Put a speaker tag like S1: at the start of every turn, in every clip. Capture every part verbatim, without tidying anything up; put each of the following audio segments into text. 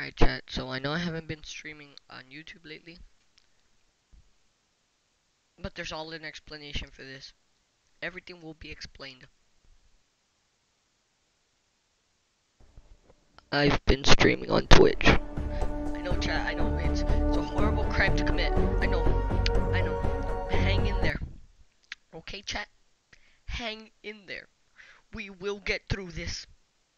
S1: Alright, chat, so I know I haven't been streaming on YouTube lately, but there's all an explanation for this. Everything will be explained. I've been streaming on Twitch. I know, chat, I know, it's, it's a horrible crime to commit. I know, I know. Hang in there. Okay, chat? Hang in there. We will get through this.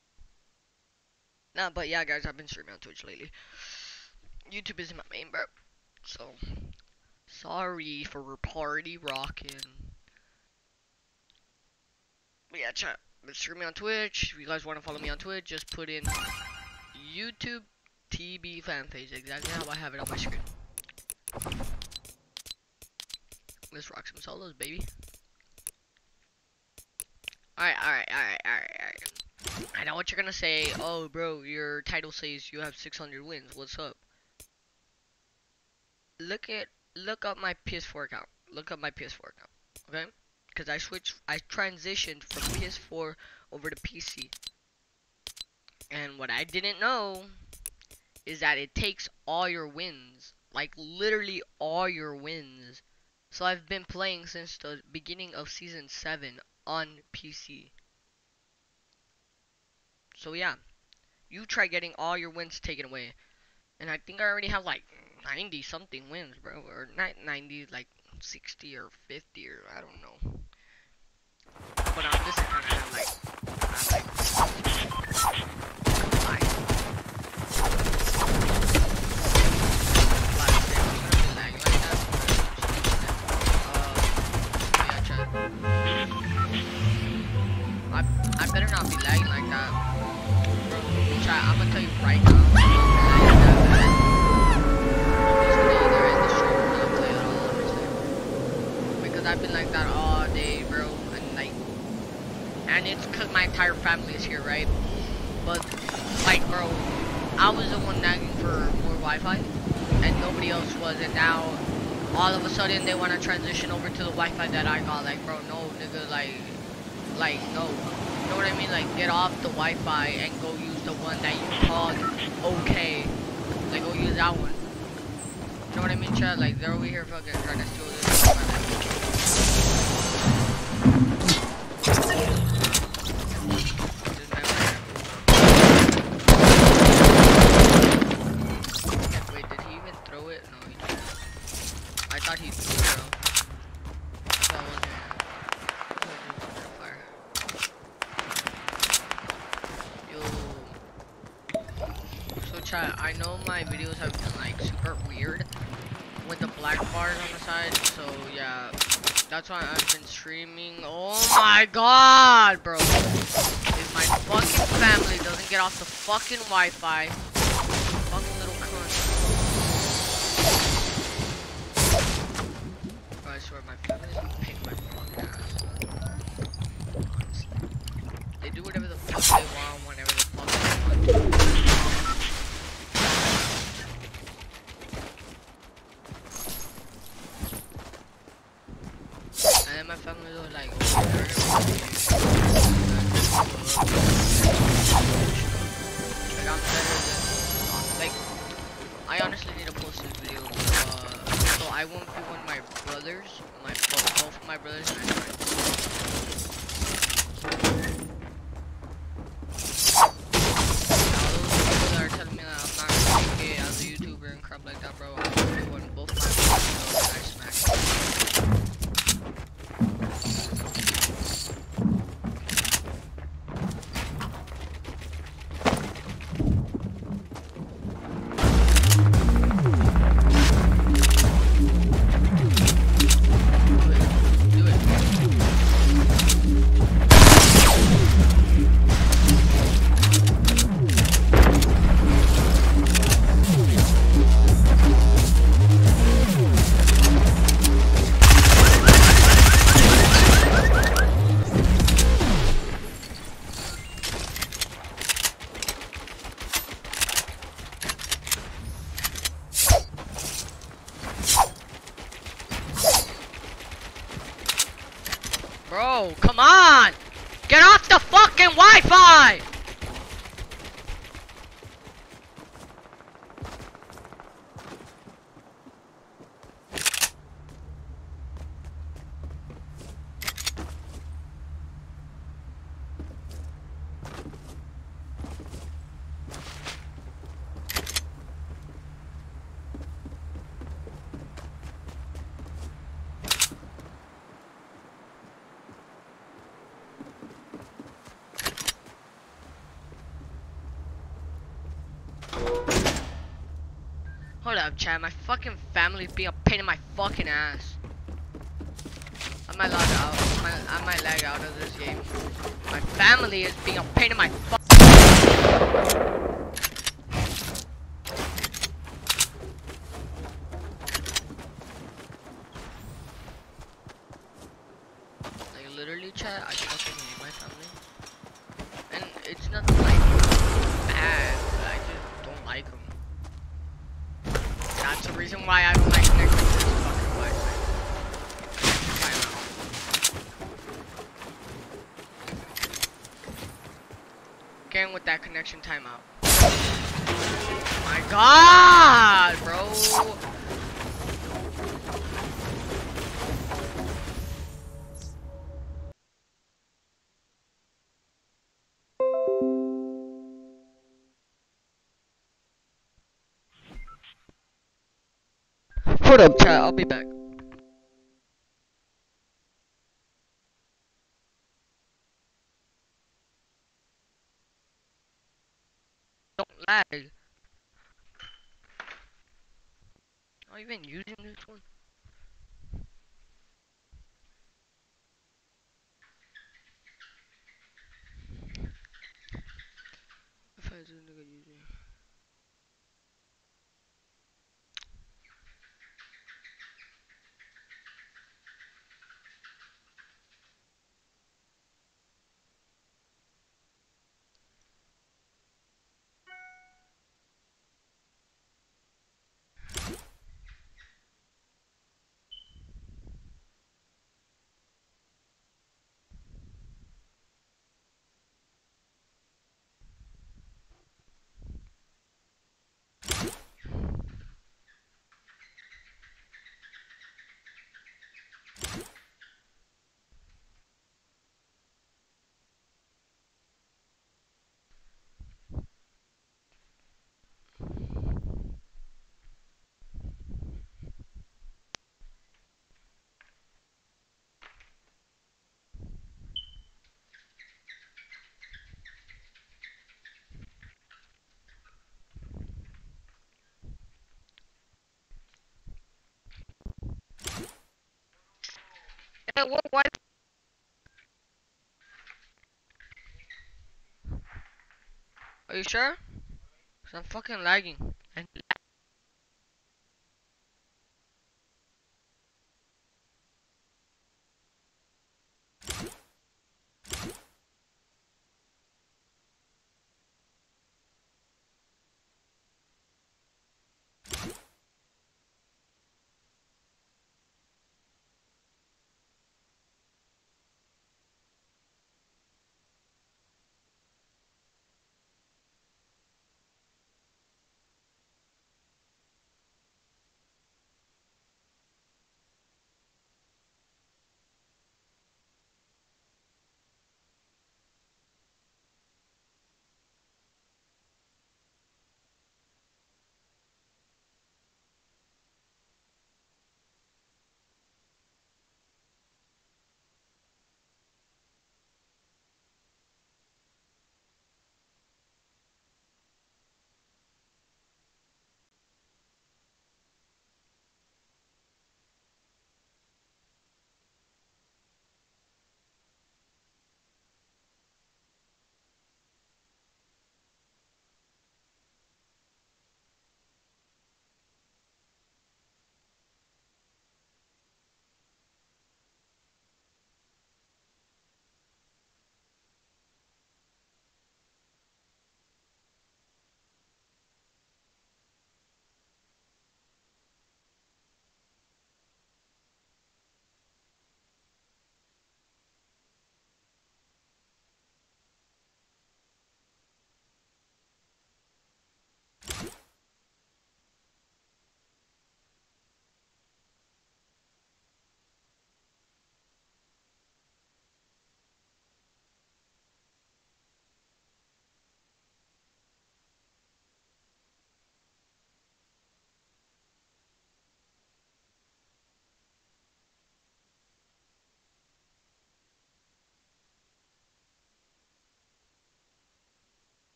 S1: Nah, but yeah, guys, I've been streaming on Twitch lately. YouTube isn't my main, bro. So, sorry for party rocking. But yeah, chat. I've been streaming on Twitch. If you guys want to follow me on Twitch, just put in YouTube T B fanpage. Exactly how I have it on my screen. Let's rock some solos, baby. Alright, alright, alright, alright, alright. I know what you're gonna say. Oh, bro, your title says you have six hundred wins. What's up? Look at, look up my P S four account. Look up my P S four account, okay? Because I switched, I transitioned from P S four over to P C. And what I didn't know is that it takes all your wins. Like, literally all your wins. So I've been playing since the beginning of Season seven on P C. So yeah, you try getting all your wins taken away. And I think I already have like ninety something wins, bro. Or not ninety, like sixty or fifty, or I don't know. But on this account I have like, I have like five. I, I better not be lagging like that. Bro, chat, I'm gonna tell you right now. Because I've been like that all day, bro. And like, and it's because my entire family is here, right? But, like, bro, I was the one nagging for more Wi-Fi, and nobody else was. And now, all of a sudden, they want to transition over to the Wi-Fi that I got. Like, bro, no, nigga, like, like, no. You know what I mean? Like, get off the Wi-Fi and go use the one that you called okay. Like, go use that one. You know what I mean, chat? Like, they're over here fucking trying to steal this. Wait, did he even throw it? No, he didn't. I thought he threw it, bro. I thought it wasn't. Chat, I know my videos have been like super weird with the black bars on the side, so yeah, that's why I've been streaming. Oh my god, bro. If my fucking family doesn't get off the fucking Wi-Fi, fucking little cunt. Bro, I swear my family is gonna pick my fucking ass. Honestly. They do whatever the fuck they want, whenever the fuck they want. And my family was like, oh, like, I'm better than, like, I honestly need to post this video, uh, so I won't be one of my brothers, my, both, both of my brothers, and my friends. Now, those people that are telling me that I'm not gonna make it as a YouTuber and crap like that, bro, I'm gonna be one of both my brothers, and I smack them. Bro, come on! Get off the fucking Wi-Fi! Shut up, Chad. My fucking family is being a pain in my fucking ass. I might log out. I might, I might lag out of this game. My family is being a pain in my fuck. Like literally, chat. I fucking hate my family, and it's not like bad. But I just don't like them. That's the reason why I don't like connecting to this fucking Wi-Fi. Getting with that connection timeout. My God, bro. Hold up, chat. I'll be back. Don't lag. Are you even using this one? If I didn't nigga using. Hey, what? What? Are you sure? Cause I'm fucking lagging. And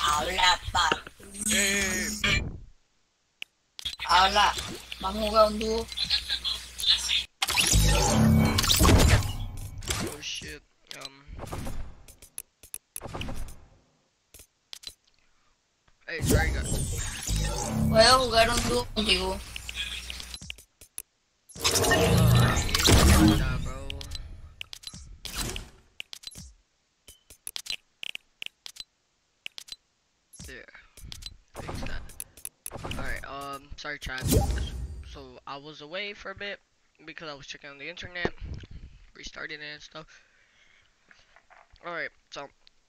S2: Habla, pa.
S1: Eh,
S2: Habla. Vamos a jugar un dúo.
S1: oh shit. Um. Hey, sorry guys.
S2: Puedo jugar un dúo contigo.
S1: Alright, nah, bro. There. Fix that. Alright, um, sorry chat. So I was away for a bit because I was checking on the internet, restarting it and stuff. Alright, so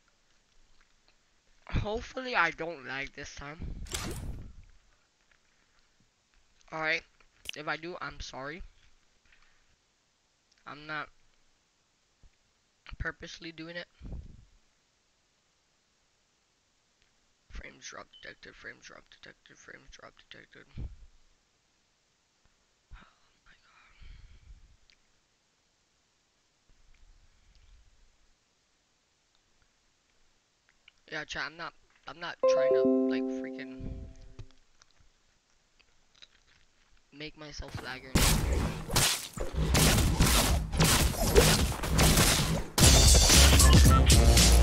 S1: hopefully I don't lag this time. Alright, if I do, I'm sorry. I'm not purposely doing it. Frames drop detected, frames drop detected, frames drop detected. Yeah, chat, I'm not I'm not trying to like freaking make myself lag or anything.